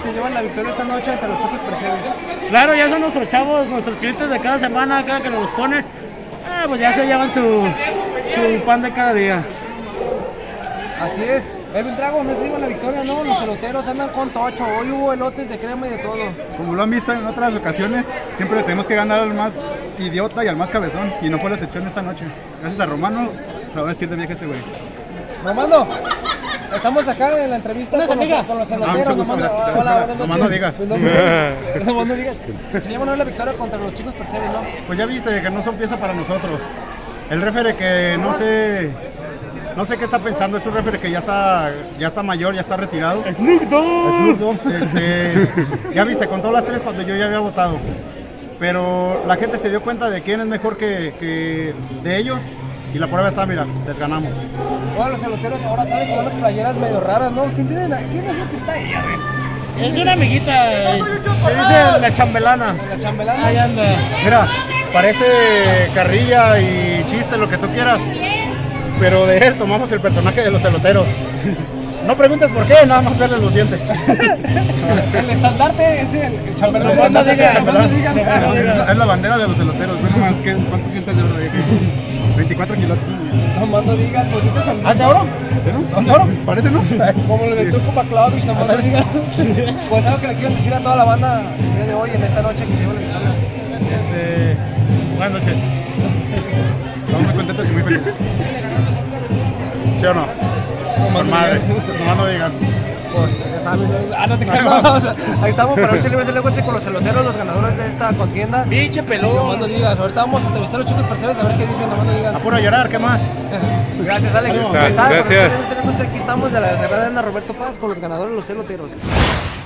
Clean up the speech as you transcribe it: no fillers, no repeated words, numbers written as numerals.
se llevan la victoria esta noche ante los Chicos Percebes. Claro, ya son nuestros chavos, nuestros clientes de cada semana, cada que nos los ponen. Pues ya se llevan su pan de cada día. Así es. Edwin Drago, no se llevan la victoria, ¿no? Los eloteros andan con tocho. Hoy hubo elotes de crema y de todo. Como lo han visto en otras ocasiones, siempre le tenemos que ganar al más idiota y al más cabezón. Y no fue la excepción esta noche. Gracias a Romano, se va a vestir de vieja ese güey. Romano, estamos acá en la entrevista con los eloteros. Hola, Romano Digas. Romano Digas. Se llevan hoy la victoria contra los Chicos Percebes, ¿no? Pues ya viste que no son pieza para nosotros. El referee que no sé qué está pensando, es un referee que ya está mayor, ya está retirado. Snoop Dogg. Ya viste, contó las 3 cuando yo ya había votado. Pero la gente se dio cuenta de quién es mejor que de ellos. Y la prueba está, mira, les ganamos. Bueno, los eloteros ahora salen con unas playeras medio raras, ¿no? ¿Quién es el que está ahí? A ver. Es una amiguita, le dice la chambelana. La chambelana. Ahí anda. Mira, parece carrilla y chiste, lo que tú quieras. Pero de él tomamos el personaje de los eloteros. No preguntes por qué, nada más verle los dientes. El estandarte es el chambelán. El estandarte es el chambelán. Es la bandera de los eloteros. Ve nomás, ¿cuántos dientes de oro hay aquí? 24 kilos. Nomás no digas, bonitos son. ¿Ah, de oro? ¿Son de oro? Parece, ¿no? Como lo del truco Baklavich, nomás no digas. Pues algo que le quiero decir a toda la banda el día de hoy, en esta noche que llevo la victoria. Buenas noches. Estamos muy contentos y muy felices. ¿Sí o no? Por madre, nomás no digan. Pues ya saben. No te creas, no, o sea, ahí estamos para noche libre de negocio con los eloteros, los ganadores de esta contienda. Pinche pelón. Nomás no digas, ahorita vamos a entrevistar a los Chicos Percebes a ver qué dicen, nomás no digan. A puro llorar, ¿qué más? Gracias, Alex. Gracias. Aquí estamos de la Sagrada Ana Roberto Paz con los ganadores de los eloteros.